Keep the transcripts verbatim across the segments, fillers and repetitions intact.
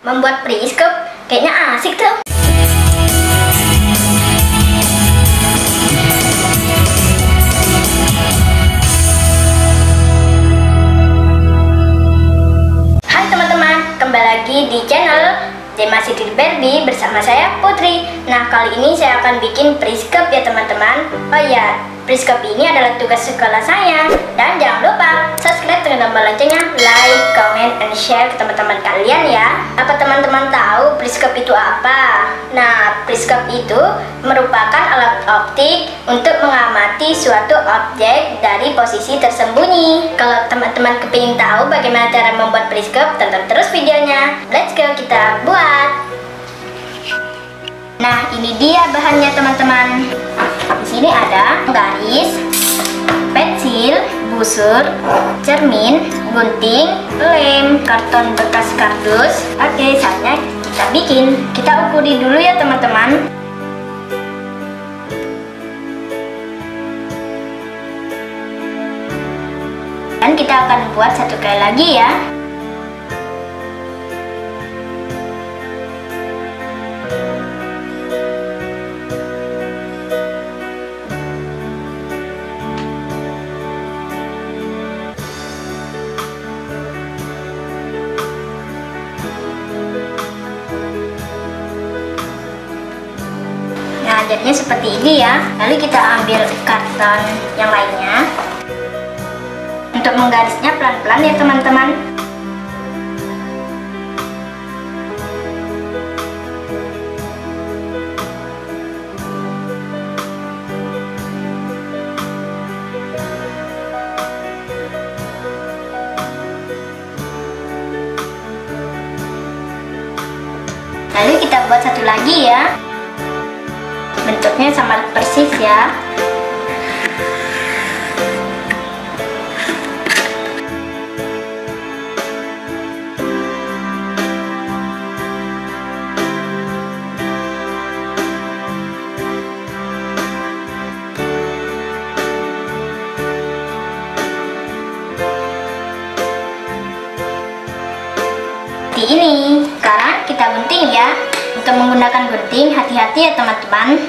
membuat periskop. Kayaknya asik tuh. Hai teman-teman, kembali lagi di channel Demasiti Barbie bersama saya Putri. Nah, kali ini saya akan bikin periskop ya teman-teman. Oh ya, periskop ini adalah tugas sekolah saya. Dan jangan lupa subscribe dengan tombol loncengnya, like, comment, and share ke teman-teman kalian ya. Apa teman-teman tahu periskop itu apa? Nah, periskop itu merupakan alat optik untuk mengamati suatu objek dari posisi tersembunyi. Kalau teman-teman kepingin tahu bagaimana cara membuat periskop, tonton terus videonya. Let's go, kita buat. Nah, ini dia bahannya teman-teman. Di sini ada garis, pensil, busur, cermin, gunting, lem, karton bekas kardus. Oke, saatnya kita bikin. Kita ukuri dulu ya teman-teman. Dan kita akan buat satu kali lagi ya. Nah, jadinya seperti ini ya. Lalu kita ambil karton yang lainnya. Untuk menggarisnya pelan-pelan ya teman-teman. Lalu kita buat satu lagi ya. Bentuknya sama persis ya. Seperti ini. Sekarang kita gunting ya. Untuk menggunakan gunting, hati-hati ya teman-teman.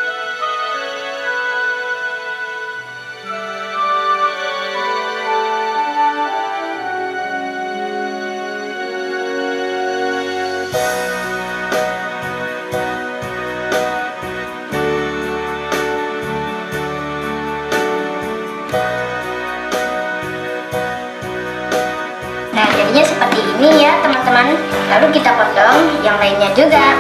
Nah, jadinya seperti ini ya teman-teman. Lalu kita potong yang lainnya juga.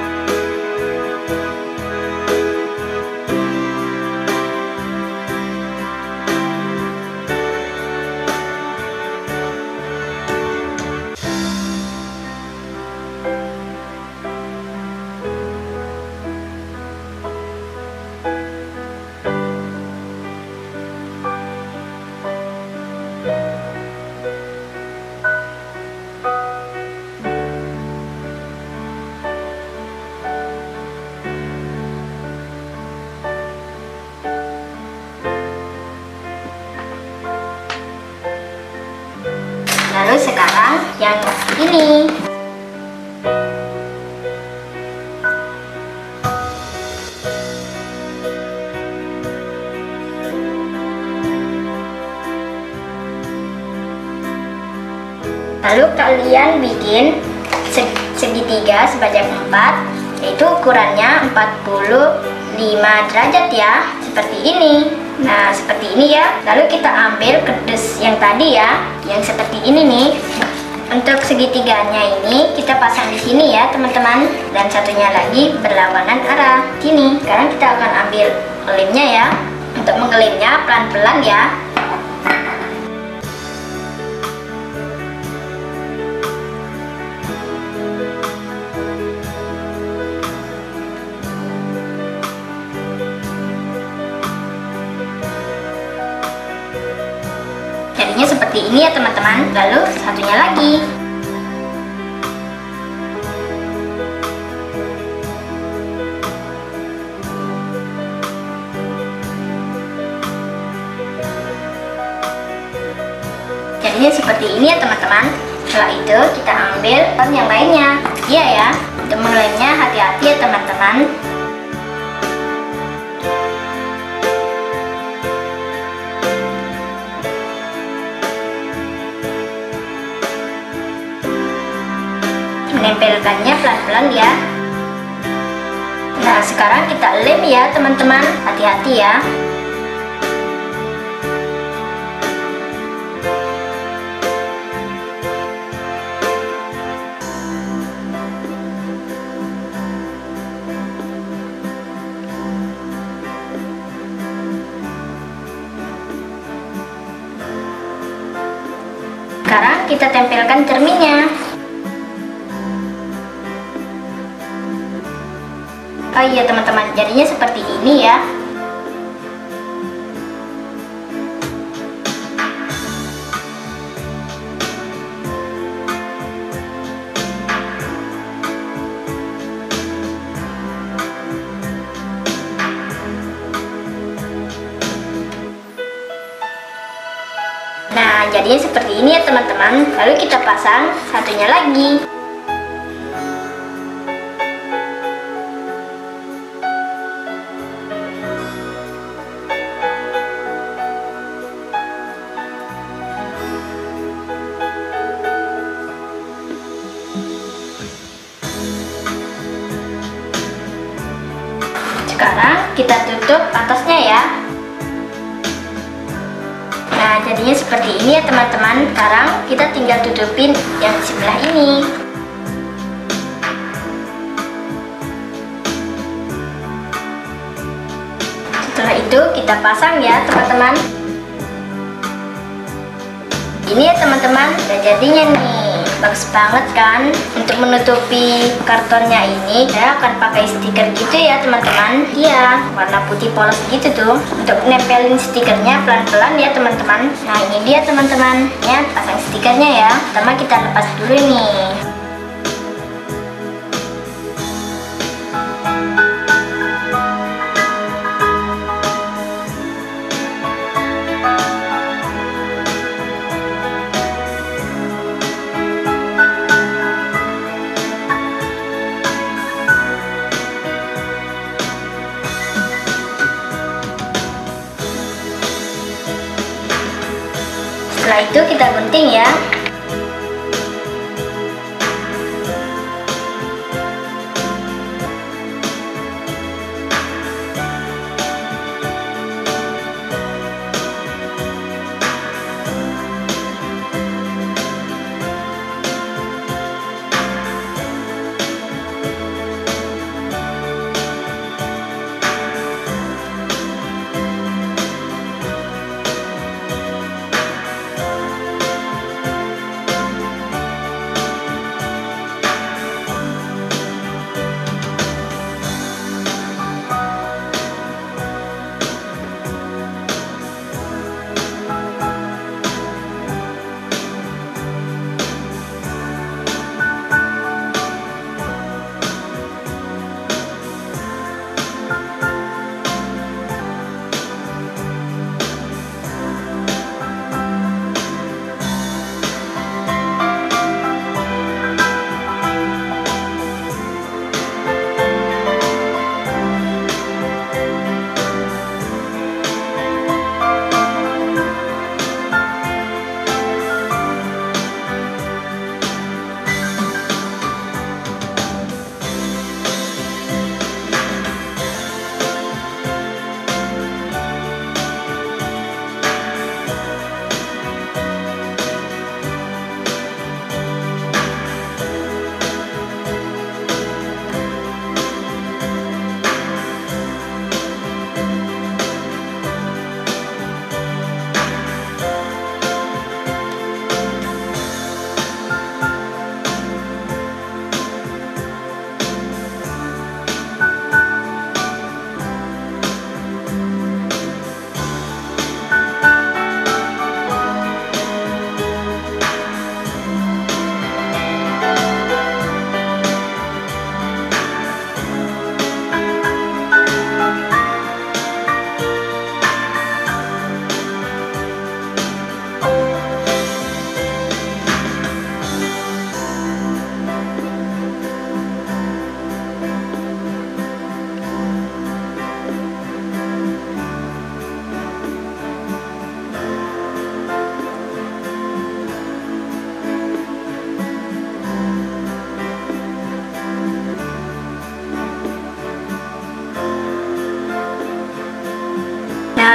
Lalu sekarang yang ini. Lalu kalian bikin segitiga sebanyak empat, yaitu ukurannya empat puluh lima derajat ya, seperti ini. Nah, seperti ini ya. Lalu kita ambil kerdus yang tadi ya, yang seperti ini nih. Untuk segitiganya ini kita pasang di sini ya teman-teman, dan satunya lagi berlawanan arah sini. Sekarang kita akan ambil lemnya ya. Untuk mengelemnya pelan-pelan ya. Jadinya seperti ini ya teman-teman. Lalu satunya lagi. Jadinya seperti ini ya teman-teman. Setelah itu kita ambil yang lainnya. menempelkannya pelan-pelan ya. Nah, sekarang kita lem ya teman-teman, hati-hati ya. Sekarang kita tempelkan cerminnya. Oh iya teman-teman, jadinya seperti ini ya. Nah, jadinya seperti ini ya teman-teman. Lalu kita pasang satunya lagi. Sekarang kita tutup atasnya ya. Nah, jadinya seperti ini ya teman-teman. Sekarang kita tinggal tutupin yang sebelah ini. Setelah itu kita pasang ya teman-teman. Ini ya teman-teman, udah jadinya nih. Bagus banget kan? Untuk menutupi kartonnya ini saya akan pakai stiker gitu ya teman-teman. Iya, warna putih polos gitu tuh. Untuk nempelin stikernya pelan-pelan ya teman-teman. Nah, ini dia teman-teman, ya pasang stikernya ya. Pertama kita lepas dulu nih. Setelah itu kita gunting ya.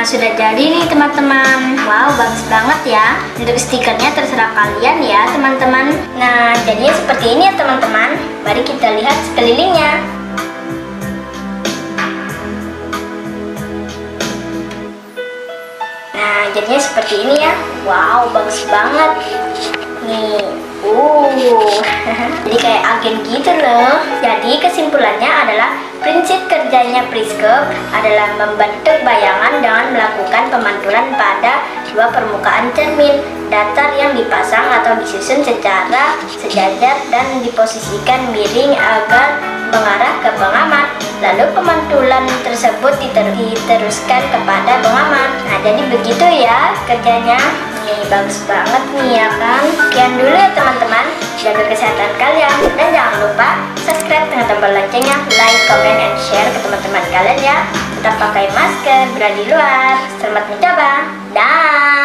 Nah, sudah jadi nih teman-teman. Wow, bagus banget ya. Untuk stikernya terserah kalian ya teman-teman. Nah, jadinya seperti ini ya teman-teman. Mari kita lihat sekelilingnya. Nah, jadinya seperti ini ya. Wow, bagus banget. Nih, uh, jadi kayak agen gitu loh. Jadi kesimpulannya adalah prinsip kerjanya periskop adalah membentuk bayangan dengan melakukan pemantulan pada dua permukaan cermin datar yang dipasang atau disusun secara sejajar dan diposisikan miring agar mengarah ke pengamat. Lalu pemantulan tersebut diter diteruskan kepada pengamat. Nah, jadi begitu ya kerjanya. Ini bagus banget nih ya kan. Sekian dulu ya teman-teman. Jaga kesehatan kalian dan jangan lupa subscribe dengan tombol loncengnya, like, comment, and share ke teman-teman kalian ya. Tetap pakai masker bila di luar. Selamat mencoba. Dah.